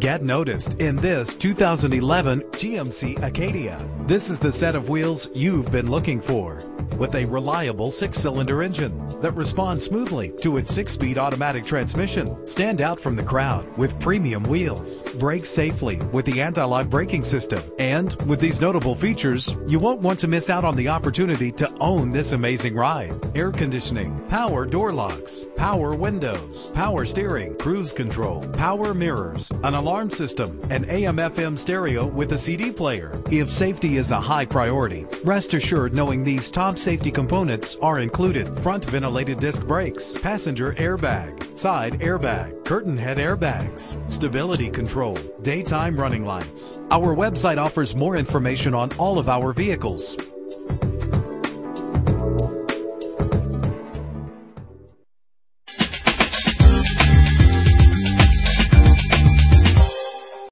Get noticed in this 2011 GMC Acadia. This is the set of wheels you've been looking for, with a reliable 6-cylinder engine that responds smoothly to its 6-speed automatic transmission. Stand out from the crowd with premium wheels. Brake safely with the anti-lock braking system. And with these notable features, you won't want to miss out on the opportunity to own this amazing ride. Air conditioning, power door locks, power windows, power steering, cruise control, power mirrors, an alarm system, an AM/FM stereo with a CD player. If safety is a high priority, rest assured knowing these top safety components are included: front ventilated disc brakes, passenger airbag, side airbag, curtain head airbags, stability control, daytime running lights. Our website offers more information on all of our vehicles.